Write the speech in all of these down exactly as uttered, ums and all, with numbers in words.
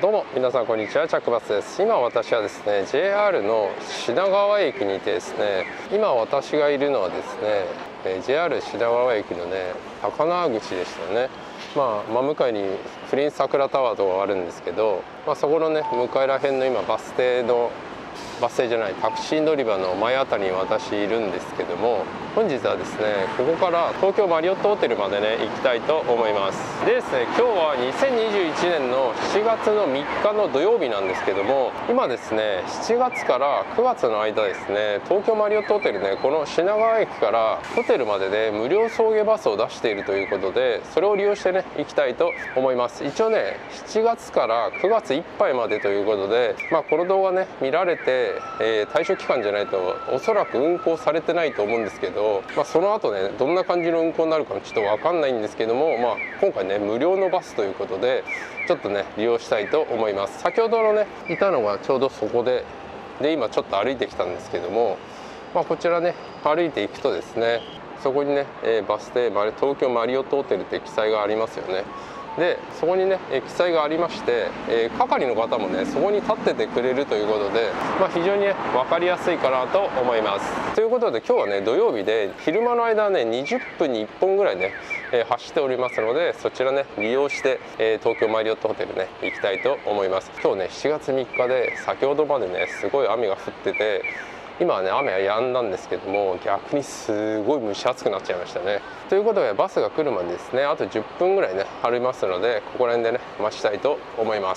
どうも皆さんこんにちは、チャックバスです。今私はですね ジェイアール の品川駅にてですね、今私がいるのはですね ジェイアール 品川駅のね高輪口でしたね。まあ真向かいにプリンス桜タワーとかがあるんですけど、まあ、そこのね向かいら辺の今バス停のバス停じゃないタクシー乗り場の前あたりに私いるんですけども、本日はですねここから東京マリオットホテルまでね行きたいと思います。でですね、今日はにせんにじゅういちねんのしちがつのみっかの土曜日なんですけども、今ですねしちがつからくがつの間ですね、東京マリオットホテルね、この品川駅からホテルまでで、ね、無料送迎バスを出しているということで、それを利用してね行きたいと思います。一応ねしちがつからくがついっぱいまでということで、まあ、この動画ね見られて、えー、対象期間じゃないとおそらく運行されてないと思うんですけど、まあ、その後ねどんな感じの運行になるかちょっと分かんないんですけども、まあ、今回ね無料のバスということでちょっとね利用したいと思います。先ほどのねいたのがちょうどそこでで今ちょっと歩いてきたんですけども、まあ、こちらね歩いていくとですね、そこにね、えー、バス停東京マリオットホテルって記載がありますよね。でそこにね記載がありまして、えー、係の方もねそこに立っててくれるということで、まあ、非常にね分かりやすいかなと思います。ということで今日はね土曜日で昼間の間はねにじゅっぷんにいっぽんぐらいね、えー、走っておりますので、そちらね利用して、えー、東京マリオットホテルね行きたいと思います。今日ねしちがつみっかで先ほどまでねすごい雨が降ってて、今はね雨は止んだんですけども、逆にすごい蒸し暑くなっちゃいましたね。ということでバスが来るまでですねあとじゅっぷんぐらいね歩みますので、ここら辺でね待ちたいと思います。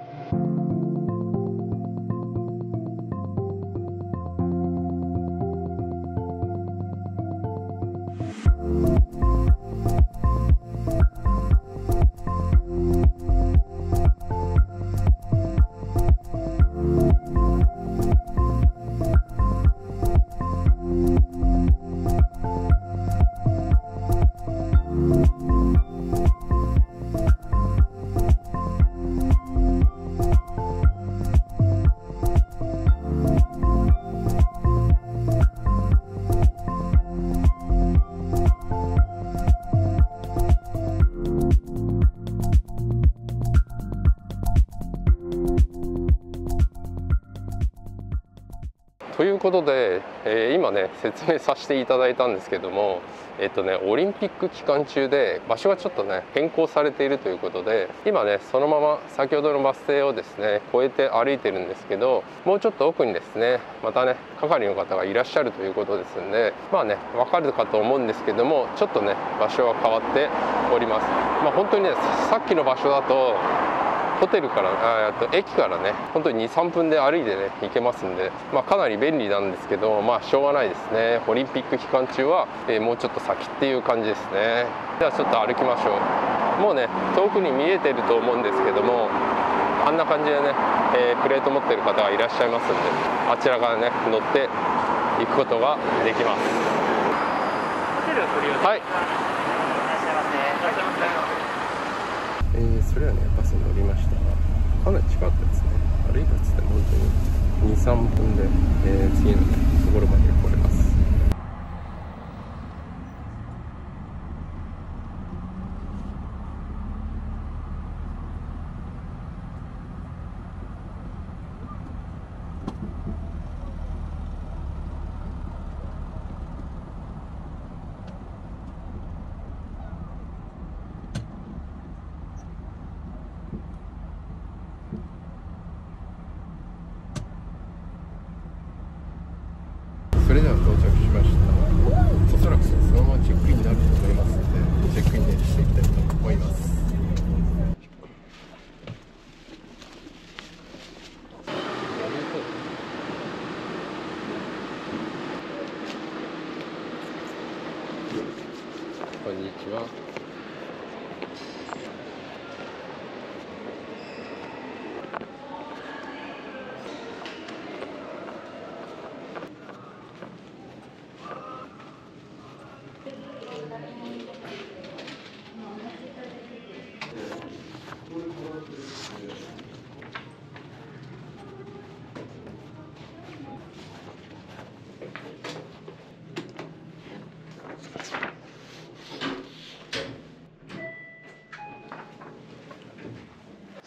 ということで、えー、今ね説明させていただいたんですけども、えっとねオリンピック期間中で場所がちょっとね変更されているということで、今ねそのまま先ほどのバス停をですね越えて歩いてるんですけど、もうちょっと奥にですねまたね係の方がいらっしゃるということですんで、まあね分かるかと思うんですけども、ちょっとね場所は変わっております。まあ本当にねさっきの場所だとホテルからあと駅からね本当ににさんぷんで歩いてね行けますんで、まあ、かなり便利なんですけど、まあしょうがないですね。オリンピック期間中は、えー、もうちょっと先っていう感じですね。ではちょっと歩きましょう。もうね遠くに見えてると思うんですけども、あんな感じでね、えー、プレート持ってる方がいらっしゃいますんで、あちらからね乗って行くことができます。 ホテルをご利用はい、えー、それはねバスに乗りました。かなり近かったですね。歩いたっつっても本当ににさんぷんで、えー、次の、ね、ところまで来れます。それでは到着しました。おそらくそのままチェックインになると思いますので、チェックインでしていきたいと思います。こんにちは。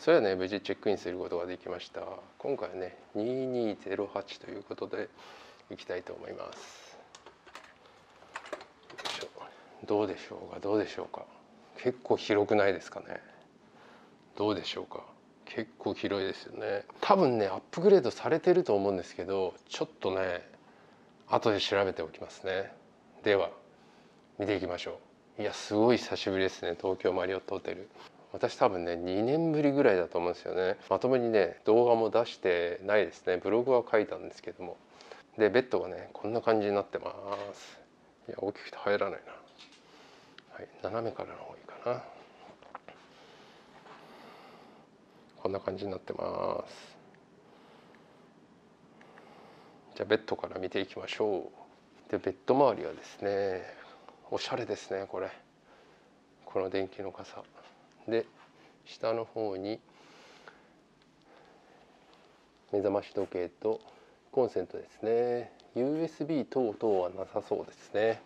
それはね無事チェックインすることができました。今回はねににゼロはちということでいきたいと思います。よいしょ。どうでしょうかどうでしょうか。結構広くないですかね。どうでしょうか。結構広いですよね。多分ねアップグレードされてると思うんですけど、ちょっとね後で調べておきますね。では見ていきましょう。いやすごい久しぶりですね、東京マリオットホテル。私多分ねにねんぶりぐらいだと思うんですよね。まともにね動画も出してないですね。ブログは書いたんですけども。でベッドがねこんな感じになってます。いや大きくて入らないな。はい、斜めからの方がいいかな。こんな感じになってます。じゃあベッドから見ていきましょう。でベッド周りはですねおしゃれですね。これこの電気の傘で、下の方に目覚まし時計とコンセントですね。 ユーエスビー 等々はなさそうですね。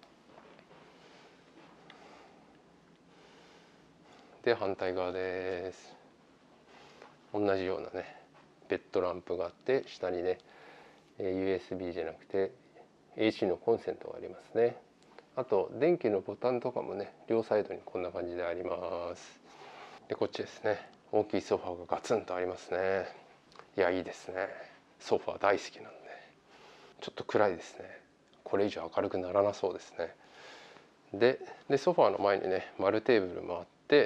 で反対側です。同じようなねベッドランプがあって、下にね ユーエスビー じゃなくて エーシー のコンセントがありますね。あと電気のボタンとかもね両サイドにこんな感じであります。でこっちですね、大きいソファーがガツンとありますね。いやいいですね。ソファー大好きなんで。ちょっと暗いですね。これ以上明るくならなそうですね。ででソファーの前にね丸テーブルもあって、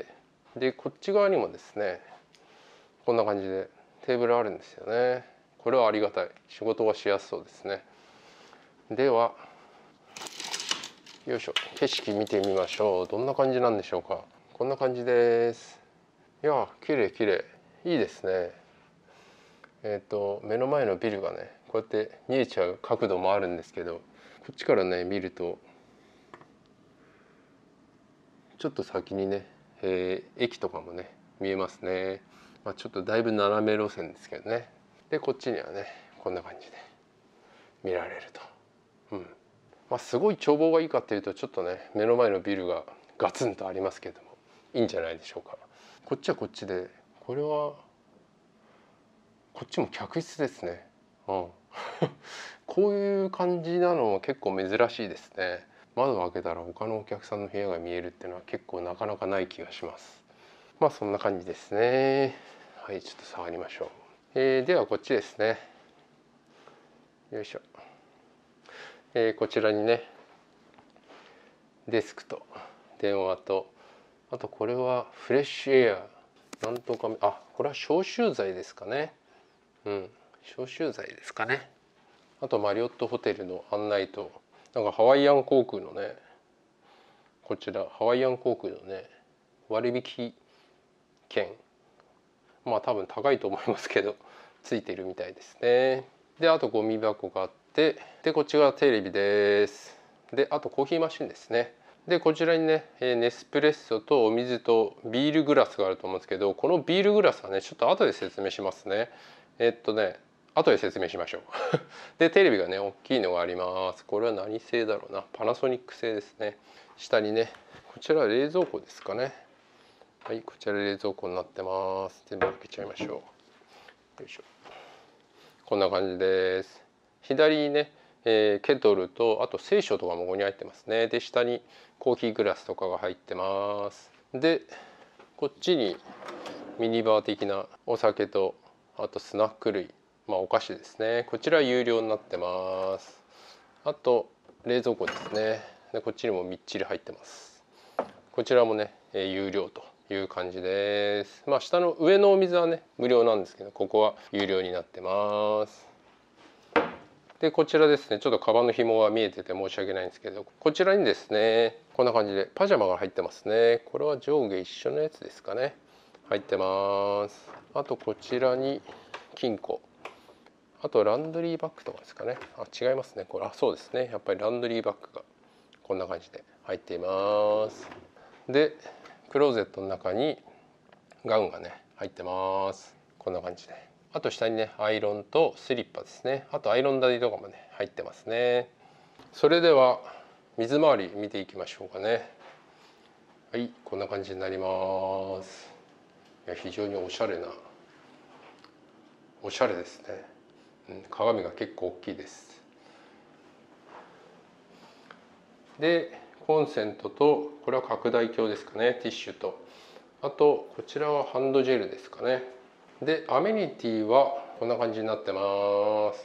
でこっち側にもですねこんな感じでテーブルあるんですよね。これはありがたい。仕事がしやすそうですね。ではよいしょ、景色見てみましょう。どんな感じなんでしょうか。こんな感じです。いや綺麗綺麗、いいですね。えっと目の前のビルがねこうやって見えちゃう角度もあるんですけど、こっちからね見るとちょっと先にね、えー、駅とかもね見えますね。まあ、ちょっとだいぶ斜め路線ですけどね。でこっちにはねこんな感じで見られると。うんまあ、すごい眺望がいいかっていうとちょっとね目の前のビルがガツンとありますけども、いいんじゃないでしょうか。こっちはこっちで、これはこっちも客室ですね。うん、こういう感じなのも結構珍しいですね。窓を開けたら他のお客さんの部屋が見えるっていうのは結構なかなかない気がします。まあそんな感じですね。はい、ちょっと下がりましょう。えー、ではこっちですね。よいしょ。えー、こちらにねデスクと電話と、あとこれはフレッシュエアなんとか、あこれは消臭剤ですかね。うん消臭剤ですかね。あとマリオットホテルの案内と、なんかハワイアン航空のね、こちらハワイアン航空のね割引券、まあ多分高いと思いますけどついてるみたいですね。であとゴミ箱があって、でこっちがテレビです。であとコーヒーマシンですね。でこちらにねネスプレッソとお水とビールグラスがあると思うんですけど、このビールグラスはねちょっと後で説明しますね。えっとね後で説明しましょうでテレビがね大きいのがあります。これは何製だろうな、パナソニック製ですね。下にねこちら冷蔵庫ですかね。はい、こちら冷蔵庫になってます。全部開けちゃいましょう。よいしょ。こんな感じです。左にね、えー、ケトルとあと聖書とかもここに入ってますね。で下にコーヒーグラスとかが入ってます。でこっちにミニバー的なお酒とあとスナック類、まあお菓子ですね。こちら有料になってます。あと冷蔵庫ですね。でこっちにもみっちり入ってます。こちらもね、えー、有料という感じです。まあ下の上のお水はね無料なんですけど、ここは有料になってます。でこちらですね、ちょっとカバンの紐が見えてて申し訳ないんですけど、こちらにですねこんな感じでパジャマが入ってますね。これは上下一緒のやつですかね。入ってます。あとこちらに金庫、あとランドリーバッグとかですかね。あ違いますね、これあそうですね、やっぱりランドリーバッグがこんな感じで入っています。でクローゼットの中にガウンがね入ってます。こんな感じで、あと下にねアイロンとスリッパですね。あとアイロン台とかもね入ってますね。それでは水回り見ていきましょうかね。はい、こんな感じになります。 や非常におしゃれなおしゃれですね、うん、鏡が結構大きいです。でコンセントと、これは拡大鏡ですかね、ティッシュと、あとこちらはハンドジェルですかね。でアメニティはこんな感じになってます。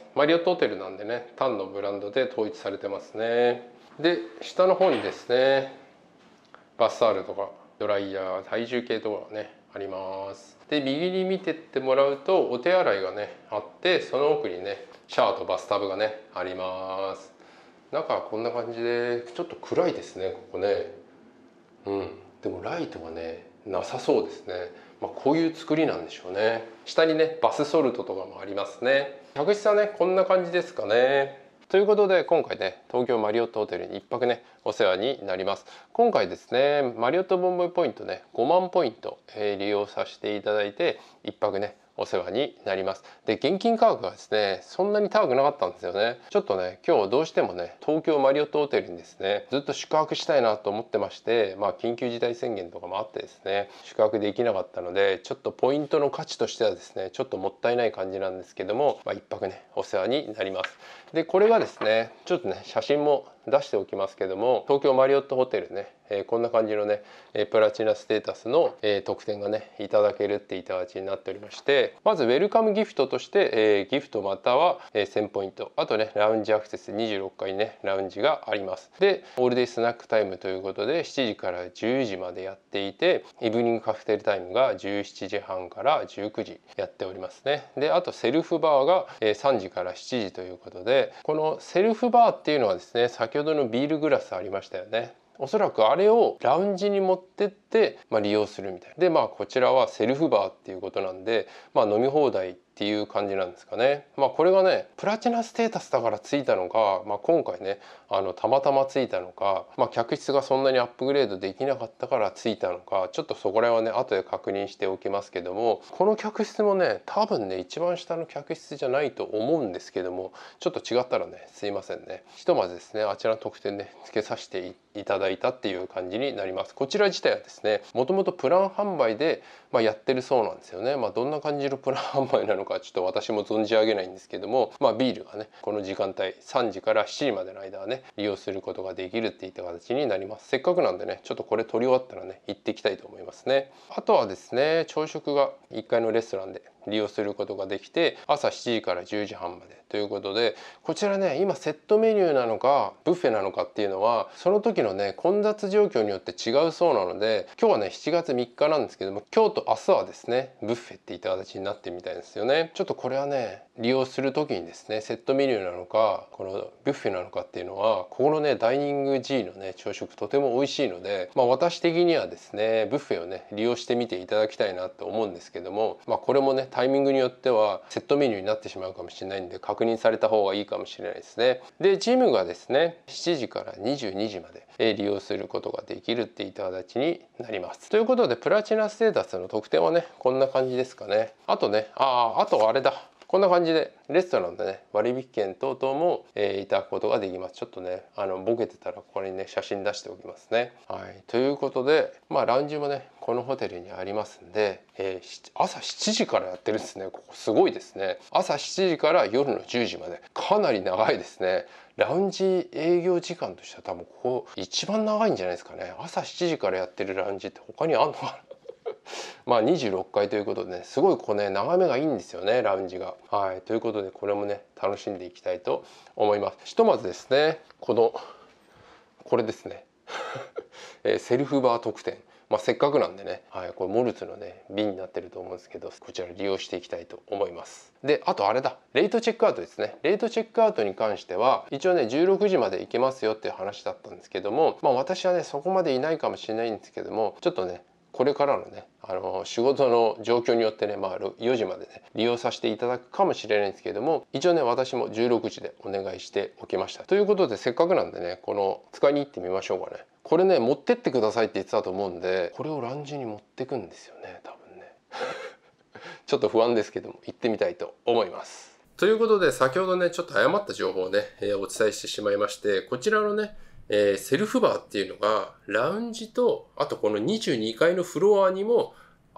マリオットホテルなんでね、単のブランドで統一されてますね。で下の方にですね、バスタオルとかドライヤー、体重計とかねあります。で右に見てってもらうとお手洗いがねあって、その奥にねシャワーとバスタブがねあります。中はこんな感じで、ちょっと暗いですねここね。うんでもライトはねなさそうですね。まあ、こういう作りなんでしょうね。下にねバスソルトとかもありますね。客室はねこんな感じですかね。ということで今回ね、東京マリオットホテルにいっぱくねお世話になります。今回ですね、マリオットボンボイポイントねごまんポイント、えー、利用させていただいていっぱくねお世話になります。で現金価格がですねそんなに高くなかったんですよね。ちょっとね今日どうしてもね東京マリオットホテルにですねずっと宿泊したいなと思ってまして、まあ緊急事態宣言とかもあってですね宿泊できなかったので、ちょっとポイントの価値としてはですねちょっともったいない感じなんですけども、まあ、いっぱくねお世話になります。でこれがですねちょっとね写真も出しておきますけども、東京マリオットホテルね、えー、こんな感じのねプラチナステータスの、えー、特典がねいただけるっていった形になっておりまして、まずウェルカムギフトとして、えー、ギフトまたは、えー、せんポイント、あとねラウンジアクセスにじゅうろっかいねラウンジがあります。でオールデイスナックタイムということでしちじからじゅうじまでやっていて、イブニングカクテルタイムがじゅうしちじはんからじゅうくじやっておりますね。であとセルフバーが、えー、さんじからしちじということで、このセルフバーっていうのはですね、先ほどのビールグラスありましたよね。おそらくあれをラウンジに持ってって、まあ、利用するみたいな。でまあこちらはセルフバーっていうことなんで、まあ、飲み放題っていう感じなんですかね。まあこれがねプラチナステータスだからついたのか、まあ、今回ねあのたまたまついたのか、まあ、客室がそんなにアップグレードできなかったからついたのか、ちょっとそこら辺はね後で確認しておきますけども、この客室もね多分ね一番下の客室じゃないと思うんですけども、ちょっと違ったらねすいませんね。ひとまずですねあちらの特典ねつけさせていただいたっていう感じになります。こちら自体はですねもともとプラン販売で、まあ、やってるそうなんですよね。まあ、どんな感じのプラン販売なのかちょっと私も存じ上げないんですけども、まあ、ビールがねこの時間帯さんじからしちじまでの間はね利用することができるっていった形になります。せっかくなんでねちょっとこれ取り終わったらね行ってきたいと思いますね。あとはですね朝食がいっかいのレストランで利用することができて、朝しちじからじゅうじはんまでということで、こちらね今セットメニューなのかブッフェなのかっていうのはその時のね混雑状況によって違うそうなので、今日はねしちがつみっかなんですけども、今日と明日はですねブッフェっていった形になってるみたいですよね。ちょっとこれはね利用する時にですねセットメニューなのかこのブッフェなのかっていうのは、ここのねダイニング G のね朝食とても美味しいので、まあ、私的にはですねブッフェをね利用してみていただきたいなと思うんですけども、まあ、これもねタイミングによってはセットメニューになってしまうかもしれないんで確認された方がいいかもしれないですね。でジムがですねしちじからにじゅうにじまで利用することができるっていった形になります。ということでプラチナステータスの特典はねこんな感じですかね。あとねあああとあれだこんな感じでレストランでね割引券等々も、えー、いただくことができます。ちょっとねあのボケてたらここにね写真出しておきますね。はい、ということでまあラウンジもねこのホテルにありますんで、えー、朝しちじからやってるんですね。ここすごいですね。朝しちじから夜のじゅうじまでかなり長いですね。ラウンジ営業時間としては多分ここ一番長いんじゃないですかね。朝しちじからやってるラウンジって他にあんのかなまあにじゅうろっかいということでねすごいこうね眺めがいいんですよねラウンジが。はいということでこれもね楽しんでいきたいと思います。ひとまずですねこのこれですねセルフバー特典、まあ、せっかくなんでね、はい、これモルツのね瓶になってると思うんですけど、こちら利用していきたいと思います。であとあれだレートチェックアウトですね。レートチェックアウトに関しては一応ねじゅうろくじまで行けますよっていう話だったんですけども、まあ私はねそこまでいないかもしれないんですけども、ちょっとねこれからのねあの仕事の状況によってね、まあ、よじまでね利用させていただくかもしれないんですけれども、一応ね私もじゅうろくじでお願いしておきました。ということでせっかくなんでねこの使いに行ってみましょうかね。これね持ってってくださいって言ってたと思うんで、これをラウンジに持ってくんですよね多分ねちょっと不安ですけども行ってみたいと思います。ということで先ほどねちょっと誤った情報をね、えー、お伝えしてしまいまして、こちらのねえー、セルフバーっていうのがラウンジとあとこのにじゅうにかいのフロアにも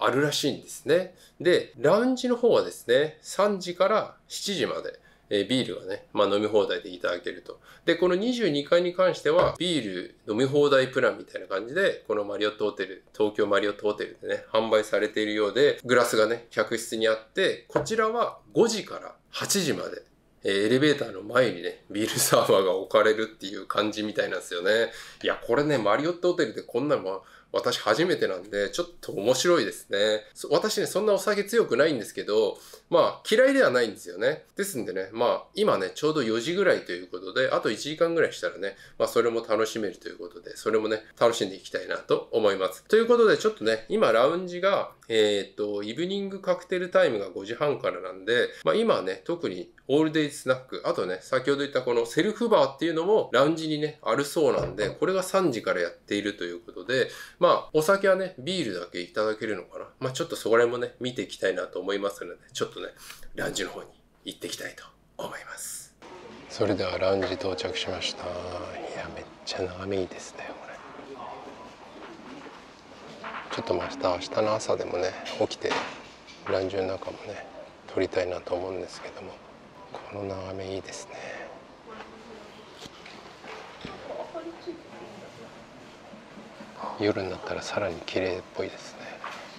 あるらしいんですね。で、ラウンジの方はですね、さんじからしちじまで、えー、ビールがね、まあ飲み放題でいただけると。で、このにじゅうにかいに関しては、ビール飲み放題プランみたいな感じで、このマリオットホテル、東京マリオットホテルでね、販売されているようで、グラスがね、客室にあって、こちらはごじからはちじまで、えー、エレベーターの前にね、ビールサーバーが置かれるっていう感じみたいなんですよね。いや、これね、マリオットホテルでこんなのも、私初めてなんで、ちょっと面白いですね。私ね、そんなお酒強くないんですけど、まあ、嫌いではないんですよね。ですんでね、まあ、今ね、ちょうどよじぐらいということで、あといちじかんぐらいしたらね、まあ、それも楽しめるということで、それもね、楽しんでいきたいなと思います。ということで、ちょっとね、今、ラウンジが、えっと、イブニングカクテルタイムがごじはんからなんで、まあ、今はね、特にオールデイスナック、あとね、先ほど言ったこのセルフバーっていうのも、ラウンジにね、あるそうなんで、これがさんじからやっているということで、まあ、お酒はね、ビールだけいただけるのかな。まあ、ちょっとそこら辺もね、見ていきたいなと思いますので、ちょっとね、ラウンジの方に行っていきたいと思います。それではラウンジ到着しました。いや、めっちゃ眺めいいですね、これ。ちょっとまた明日の朝でもね、起きて、ラウンジの中もね、撮りたいなと思うんですけども、この眺めいいですね。夜になったらさらに綺麗っぽいですね。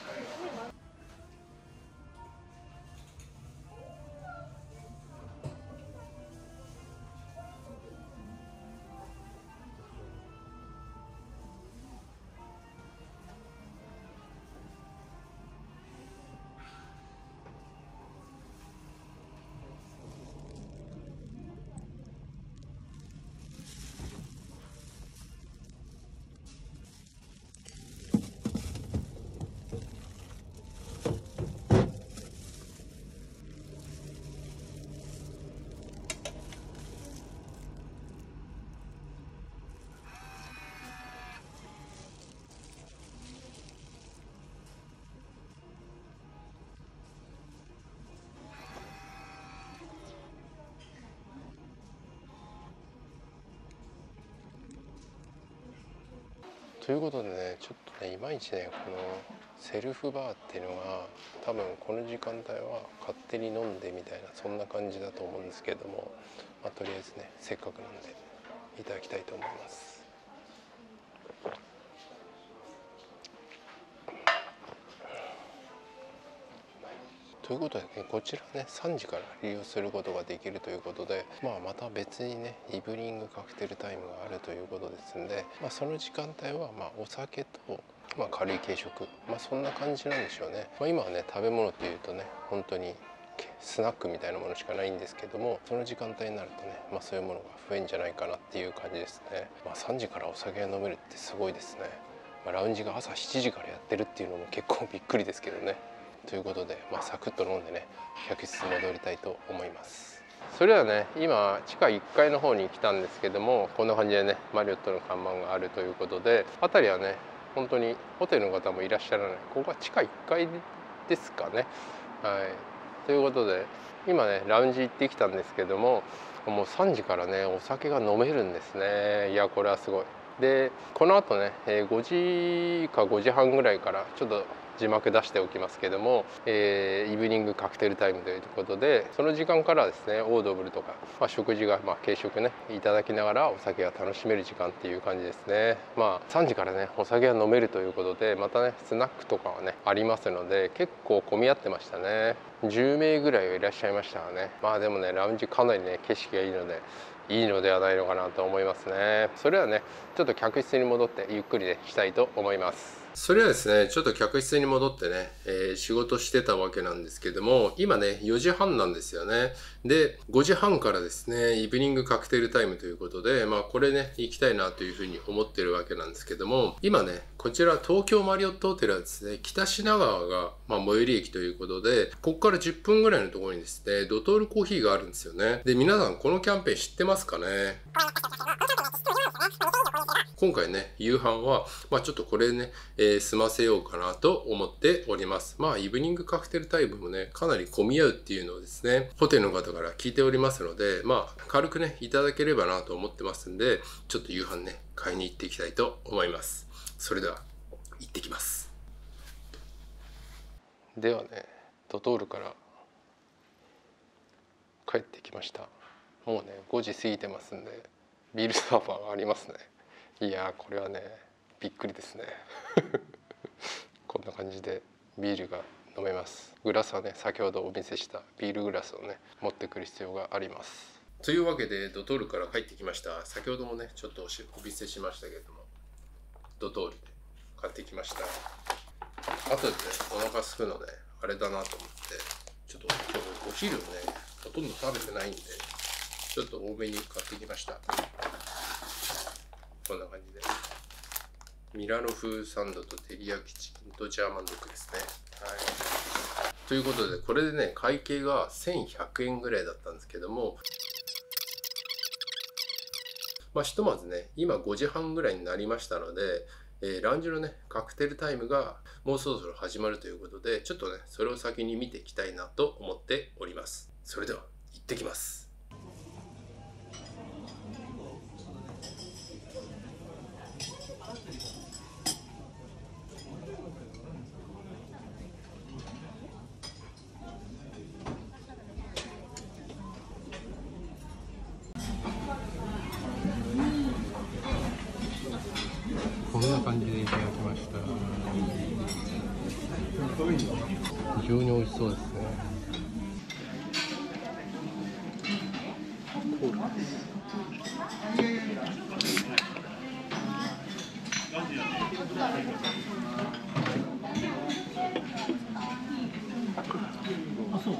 ということでね、ちょっとね、いまいちね、このセルフバーっていうのが多分この時間帯は勝手に飲んでみたいな、そんな感じだと思うんですけれども、まあ、とりあえずね、せっかくなんでいただきたいと思います。ということでね、こちらね、さんじから利用することができるということで、まあ、また別にね、イブニングカクテルタイムがあるということですんで、まあ、その時間帯はまあお酒と、まあ、軽い軽食、まあ、そんな感じなんでしょうね。まあ、今はね、食べ物というとね、本当にスナックみたいなものしかないんですけども、その時間帯になるとね、まあ、そういうものが増えんじゃないかなっていう感じですね。まあ、さんじからお酒が飲めるってすごいですね。まあ、ラウンジが朝しちじからやってるっていうのも結構びっくりですけどね。ということで、まあ、サクッと飲んでね、客室に戻りたいと思います。それではね、今地下いっかいの方に来たんですけども、こんな感じでね、マリオットの看板があるということで、辺りはね、本当にホテルの方もいらっしゃらない、ここは地下いっかいですかね。はい、ということで今ね、ラウンジ行ってきたんですけども、もうさんじからね、お酒が飲めるんですね。いや、これはすごい。で、このあとね、ごじかごじはんぐらいからちょっと字幕出しておきますけども、えー、イブニングカクテルタイムということで、その時間からですね、オードブルとか、まあ、食事が、まあ、軽食ねいただきながらお酒が楽しめる時間っていう感じですね。まあさんじからね、お酒が飲めるということで、またね、スナックとかはねありますので、結構混み合ってましたね。じゅうめいぐらいはいらっしゃいましたがね。まあでもね、ラウンジかなりね景色がいいのでいいのではないのかなと思いますね。それではね、ちょっと客室に戻ってゆっくりねしたいと思います。それはですね、ちょっと客室に戻ってね、えー、仕事してたわけなんですけども、今ね、よじはんなんですよね。で、ごじはんからですね、イブニングカクテルタイムということで、まあこれね、行きたいなというふうに思ってるわけなんですけども、今ね、こちら東京マリオットホテルはですね、北品川が、まあ、最寄り駅ということで、ここからじゅっぷんぐらいのところにですね、ドトールコーヒーがあるんですよね。で、皆さんこのキャンペーン知ってますかね？今回ね、夕飯は、まあちょっとこれね、えー、済ませようかなと思っております。まあイブニングカクテルタイムもね、かなり混み合うっていうのをですね、ホテルの方から聞いておりますので、まあ軽くね、いただければなと思ってますんで、ちょっと夕飯ね、買いに行っていきたいと思います。それでは、行ってきます。 ではね、ドトールから帰ってきました。もうねごじ過ぎてますんで、ビールサーバーがありますね。いやー、これはねびっくりですねこんな感じでビールが飲めます。グラスはね、先ほどお見せしたビールグラスをね持ってくる必要があります。というわけでドトールから帰ってきました。先ほどもねちょっとお見せしましたけれども、ドトールで買ってきました。あとでね、お腹すくのであれだなと思って、ちょっと今日お昼をねほとんど食べてないんで、ちょっと多めに買ってきました。こんな感じでミラノ風サンドと照り焼きチキンとジャーマンドッグですね。はい、ということで、これでね会計がせんひゃくえんぐらいだったんですけども、まあひとまずね今ごじはんぐらいになりましたので、えー、ラウンジのねカクテルタイムがもうそろそろ始まるということで、ちょっとねそれを先に見ていきたいなと思っております。それでは行ってきます。こんな感じでいただきました。非常に美味しそうですね。コーラです。あ、そう。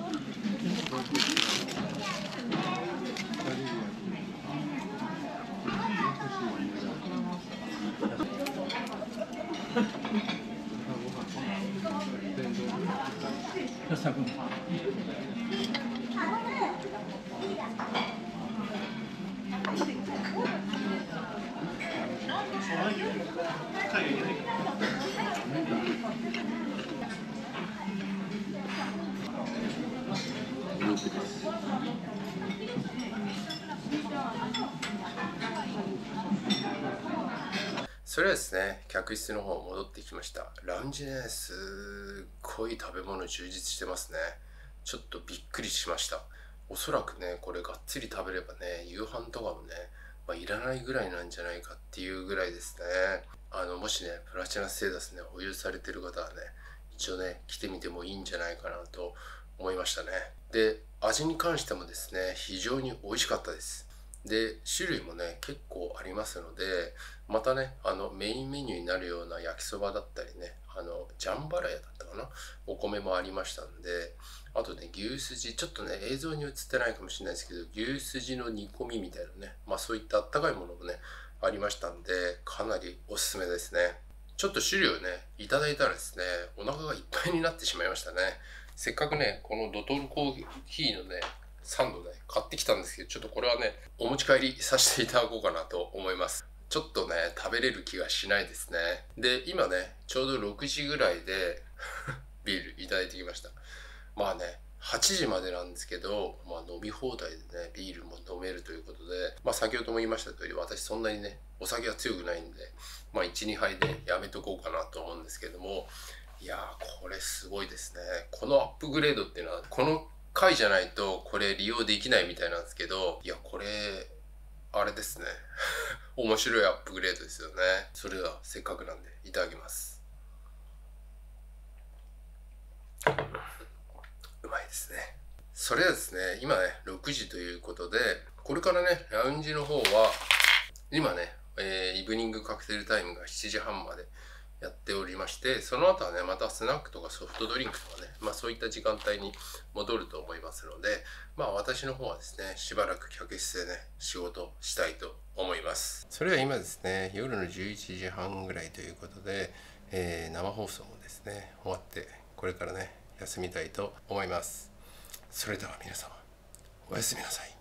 それはですね、客室の方戻ってきました。ラウンジね、すっごい食べ物充実してますね。ちょっとびっくりしました。おそらくね、これがっつり食べればね、夕飯とかもね、まあ、いらないぐらいなんじゃないかっていうぐらいですね。あの、もしね、プラチナステータスね、保有されてる方はね、一応ね、来てみてもいいんじゃないかなと思いましたね。で、味に関してもですね、非常に美味しかったです。で、種類もね、結構ありますので、またね、あの、メインメニューになるような焼きそばだったりね、あの、ジャンバラヤだったかな、お米もありましたんで、あとね、牛すじ、ちょっとね、映像に映ってないかもしれないですけど、牛すじの煮込みみたいなね、まあそういったあったかいものもね、ありましたんで、かなりおすすめですね。ちょっと種類をね、いただいたらですね、お腹がいっぱいになってしまいましたね。せっかくね、このドトールコーヒーのね、サンドね、買ってきたんですけど、ちょっとこれはね、お持ち帰りさせていただこうかなと思います。ちょっとね、食べれる気がしないですね。で、今ね、ちょうどろくじぐらいでビールいただいてきました。まあね、はちじまでなんですけど、まあ飲み放題でね、ビールも飲めるということで、まあ先ほども言いました通り、私そんなにね、お酒は強くないんで、まあいち、にはいでやめとこうかなと思うんですけども、いやー、これすごいですね。このアップグレードっていうのは、この回じゃないとこれ利用できないみたいなんですけど、いや、これ、あれですね。面白いアップグレードですよね。それではせっかくなんでいただきます。うまいですね。それはですね、今ね、ろくじということで、これからね、ラウンジの方は、今ね、えー、イブニングカクテルタイムがしちじはんまでやっておりまして、その後はね、またスナックとかソフトドリンクとかね、まあそういった時間帯に戻ると思いますので、まあ私の方はですね、しばらく客室でね、仕事したいと思います。それでは今ですね、夜のじゅういちじはんぐらいということで、えー、生放送もですね、終わって、これからね、休みたいと思います。それでは皆様、おやすみなさい。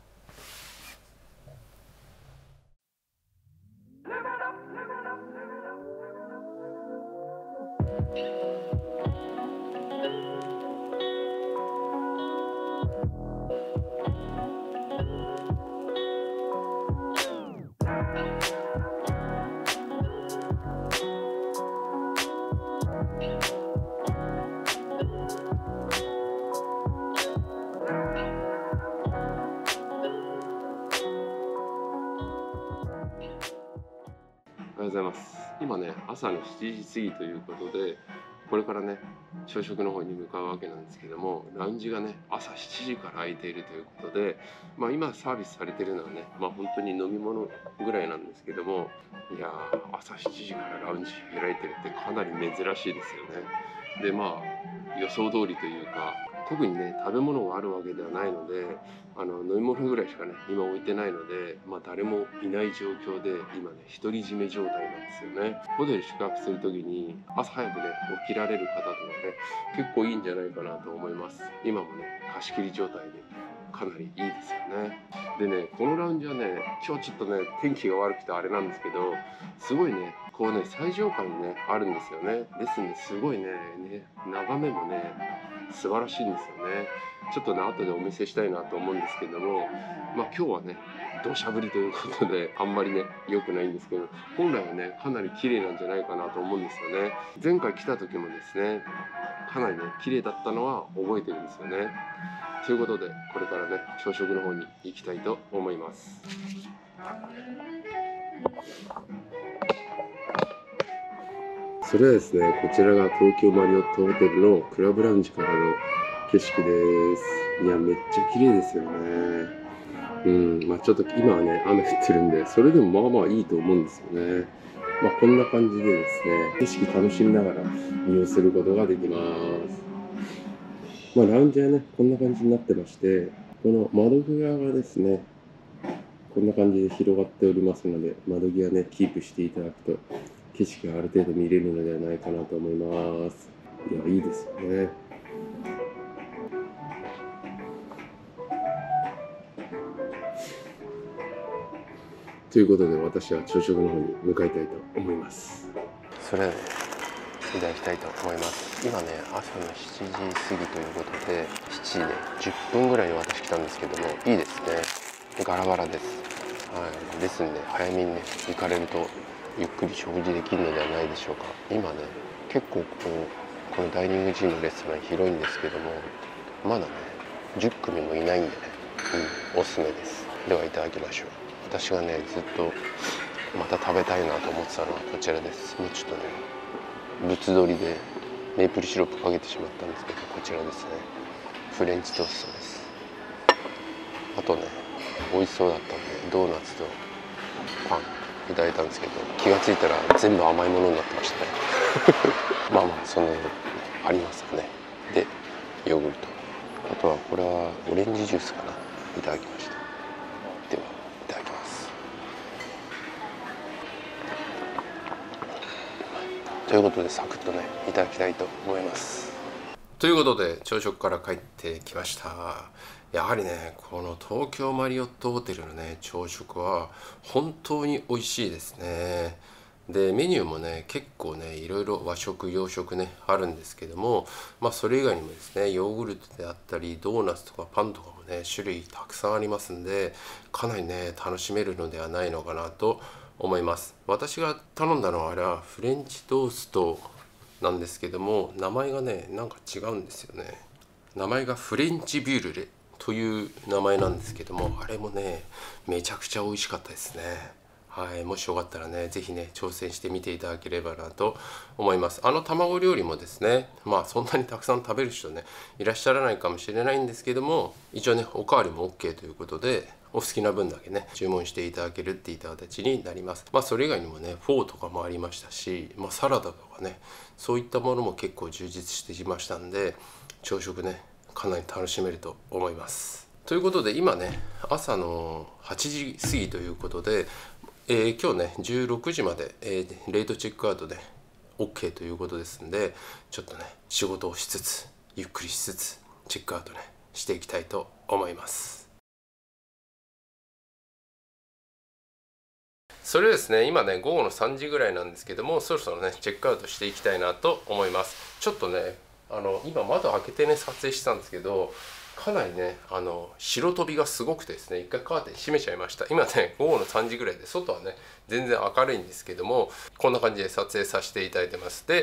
ございます。今ね、朝のしちじ過ぎということで、これからね、朝食の方に向かうわけなんですけども、ラウンジがね、朝しちじから開いているということで、まあ今サービスされてるのはね、まあ本当に飲み物ぐらいなんですけども、いやー、朝しちじからラウンジ開いてるってかなり珍しいですよね。で、まあ、予想通りというか、特にね、食べ物があるわけではないので、あの飲み物ぐらいしかね今置いてないので、まあ、誰もいない状況で今ね独り占め状態なんですよね。ホテル宿泊する時に朝早くね起きられる方とかね結構いいんじゃないかなと思います。今もね貸し切り状態でかなりいいですよね。でね、このラウンジはね今日ちょっとね天気が悪くてあれなんですけど、すごいねこうね最上階にねあるんですよね。ですんですごいねね眺めもね素晴らしいんですよね。ちょっとね後でお見せしたいなと思うんですけども、まあ今日はね土砂降りということであんまりね良くないんですけど、本来はねかなり綺麗なんじゃないかなと思うんですよね。前回来た時もですねかなりね綺麗だったのは覚えてるんですよね。ということでこれからね朝食の方に行きたいと思います。それはですね、こちらが東京マリオットホテルのクラブラウンジからの景色です。いや、めっちゃ綺麗ですよね。うん、まあちょっと今はね、雨降ってるんで、それでもまあまあいいと思うんですよね。まあこんな感じでですね、景色楽しみながら利用することができます。まあラウンジはね、こんな感じになってまして、この窓際がですね、こんな感じで広がっておりますので、窓際ね、キープしていただくと、景色がある程度見れるのではないかなと思います。いや、いいですよね。ということで私は朝食の方に向かいたいと思います。それではね、いただきたいと思います。今ね、朝のしちじ過ぎということで、しちじでじゅっぷんぐらいに私来たんですけども、いいですね。ガラガラです。はい、ですんで早めにね行かれるとゆっくり食事できるのではないでしょうか。今ね結構こうこのダイニングジムのレストラン広いんですけども、まだねじゅっくみもいないんでね、うん、おすすめです。ではいただきましょう。私がねずっとまた食べたいなと思ってたのはこちらです。もうちょっとねぶつ取りでメープルシロップかけてしまったんですけど、こちらですね、フレンチトーストです。あとね美味しそうだったんでドーナツとパンいただいたんですけど、気がついたら全部甘いものになってましたねまあまあそんなのありますかね。でヨーグルト、あとはこれはオレンジジュースかな、いただきました。ではいただきます。ということでサクッとねいただきたいと思います。ということで朝食から帰ってきました。やはりねこの東京マリオットホテルのね朝食は本当に美味しいですね。でメニューもね結構ねいろいろ和食洋食ねあるんですけども、まあそれ以外にもですねヨーグルトであったりドーナツとかパンとかもね種類たくさんありますんで、かなりね楽しめるのではないのかなと思います。私が頼んだのはあれはフレンチトーストなんですけども、名前がねなんか違うんですよね。名前がフレンチビュールレという名前なんですけども、あれもねめちゃくちゃ美味しかったですね。はい、もしよかったらね是非ね挑戦してみていただければなと思います。あの卵料理もですね、まあそんなにたくさん食べる人ねいらっしゃらないかもしれないんですけども、一応ねおかわりも OK ということでお好きな分だけね注文していただけるっていった形になります。まあそれ以外にもねフォーとかもありましたし、まあ、サラダとかねそういったものも結構充実してきましたんで、朝食ねかなり楽しめると思います。ということで今ね朝のはちじ過ぎということで、えー、今日ねじゅうろくじまで、えー、レイトチェックアウトで OK ということですんで、ちょっとね仕事をしつつゆっくりしつつチェックアウトねしていきたいと思います。それですね、今ね午後のさんじぐらいなんですけども、そろそろねチェックアウトしていきたいなと思います。ちょっとねあの今窓開けてね撮影してたんですけど、かなりねあの白飛びがすごくてですね、一回カーテン閉めちゃいました。今ね午後のさんじぐらいで外はね全然明るいんですけども、こんな感じで撮影させていただいてます。で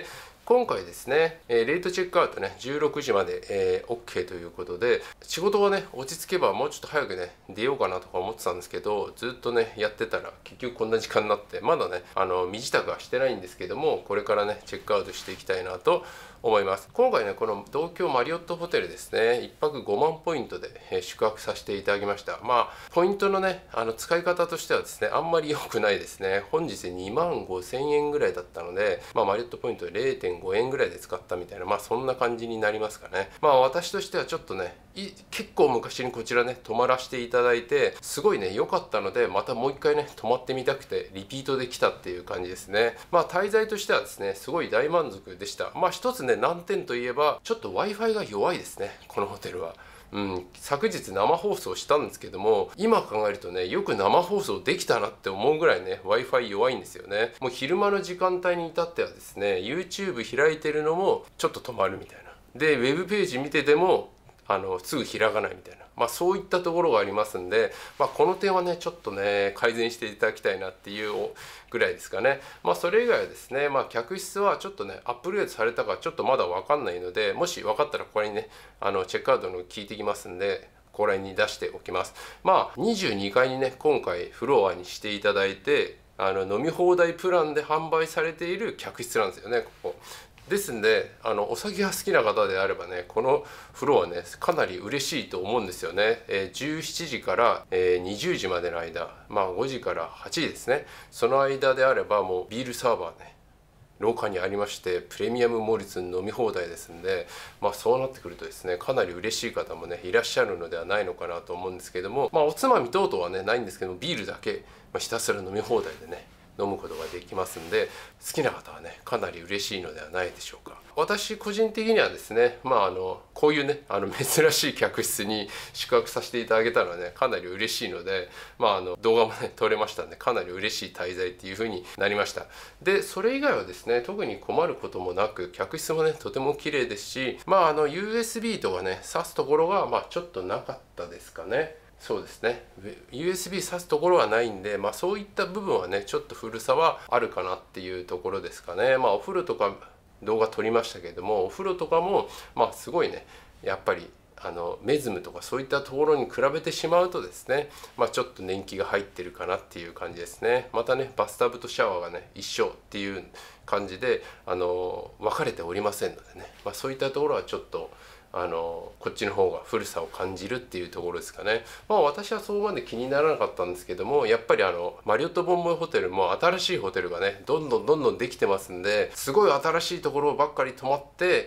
今回ですね、えー、レートチェックアウトね、じゅうろくじまで、えー、OK ということで、仕事がね、落ち着けばもうちょっと早くね、出ようかなとか思ってたんですけど、ずっとね、やってたら結局こんな時間になって、まだね、あの、身支度はしてないんですけども、これからね、チェックアウトしていきたいなと思います。今回ね、この東京マリオットホテルですね、いっぱくごまんポイントで、えー、宿泊させていただきました。まあ、ポイントのね、あの使い方としてはですね、あんまり良くないですね。本日にまんごせんえんぐらいだったので、まあ、マリオットポイントで れいてんごえんぐらいで使ったみたいな、まあ、そんな感じになりますかね。まあ、私としてはちょっとね、結構昔にこちらね、泊まらせていただいて、すごいね、良かったので、またもう一回ね、泊まってみたくて、リピートで来たっていう感じですね。まあ、滞在としてはですね、すごい大満足でした。まあ、一つね、難点といえば、ちょっと Wi-Fi が弱いですね、このホテルは。うん、昨日生放送したんですけども、今考えるとね、よく生放送できたなって思うぐらいね、Wi-Fi 弱いんですよね。もう昼間の時間帯に至ってはですね、YouTube 開いてるのもちょっと止まるみたいな。で、ウェブページ見てても、あの、すぐ開かないみたいな。まあそういったところがありますんで、まあこの点はね、ちょっとね、改善していただきたいなっていうぐらいですかね。まあそれ以外はですね、まあ客室はちょっとね、アップグレードされたかちょっとまだわかんないので、もし分かったらこれにね、あの、チェックアウトの聞いてきますんで、これに出しておきます。まあにじゅうにかいにね、今回フロアにしていただいて、あの、飲み放題プランで販売されている客室なんですよね、ここ。ですんで、あのお酒が好きな方であればね、このフロアね、かなり嬉しいと思うんですよね。えー、じゅうしちじから、えー、にじゅうじまでの間、まあごじからはちじですね。その間であればもうビールサーバーね、廊下にありまして、プレミアムモルツ飲み放題ですんで、まあそうなってくるとですね、かなり嬉しい方もね、いらっしゃるのではないのかなと思うんですけども、まあおつまみ等々はね、ないんですけども、ビールだけ、まあ、ひたすら飲み放題でね、飲むことができますんで、好きな方はね、かなり嬉しいのではないでしょうか。私個人的にはですね、まああのこういうね、あの珍しい客室に宿泊させていただけたのはね、かなり嬉しいので、まああの動画もね撮れましたんで、かなり嬉しい滞在っていう風になりました。で、それ以外はですね、特に困ることもなく、客室もねとても綺麗ですし、まああの ユーエスビー とかね挿すところがまあちょっとなかったですかね。そうですね ユーエスビー 挿すところはないんで、まあ、そういった部分はねちょっと古さはあるかなっていうところですかね。まあお風呂とか動画撮りましたけれども、お風呂とかもまあすごいね、やっぱりあのメズムとかそういったところに比べてしまうとですね、まあ、ちょっと年季が入ってるかなっていう感じですね。またね、バスタブとシャワーがね一緒っていう感じであの分かれておりませんのでね、まあ、そういったところはちょっとあのこっちの方が古さを感じるっていうところですかね。まあ私はそこまで気にならなかったんですけども、やっぱりあのマリオットボンボイホテルも新しいホテルがねどんどんどんどんできてますんで、すごい新しいところばっかり泊まって、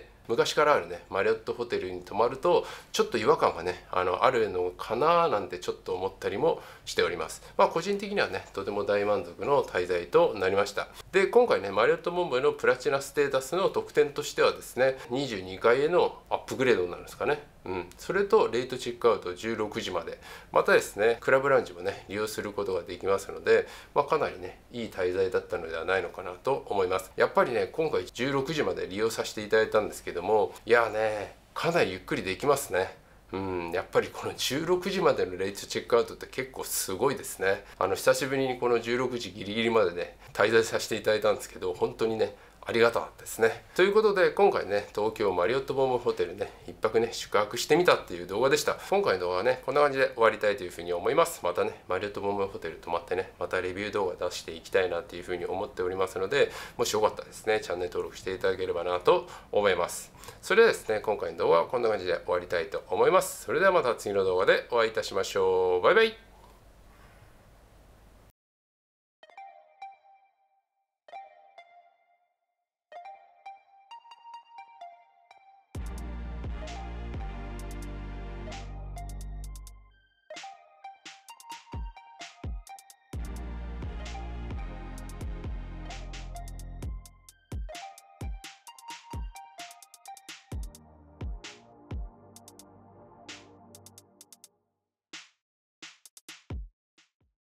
昔からあるねマリオットホテルに泊まるとちょっと違和感がねあのあるのかななんてちょっと思ったりもしております。まあ個人的にはねとても大満足の滞在となりました。で、今回ねマリオットボンボイのプラチナステータスの特典としてはですね、にじゅうにかいへのアップグレードになるんですかね。うん、それとレートチェックアウトじゅうろくじまで、またですねクラブラウンジもね利用することができますので、まあ、かなりねいい滞在だったのではないのかなと思います。やっぱりね今回じゅうろくじまで利用させていただいたんですけども、いやねかなりゆっくりできますね。うん、やっぱりこのじゅうろくじまでのレイトチェックアウトって結構すごいですね。あの久しぶりにこのじゅうろくじギリギリまでね滞在させていただいたんですけど、本当にねありがたかったですね。ということで今回ね東京マリオットボンボイホテルねいっぱくね宿泊してみたっていう動画でした。今回の動画はねこんな感じで終わりたいというふうに思います。またねマリオットボンボイホテル泊まってねまたレビュー動画出していきたいなっていうふうに思っておりますので、もしよかったらですねチャンネル登録していただければなと思います。それではですね今回の動画はこんな感じで終わりたいと思います。それではまた次の動画でお会いいたしましょう。バイバイ。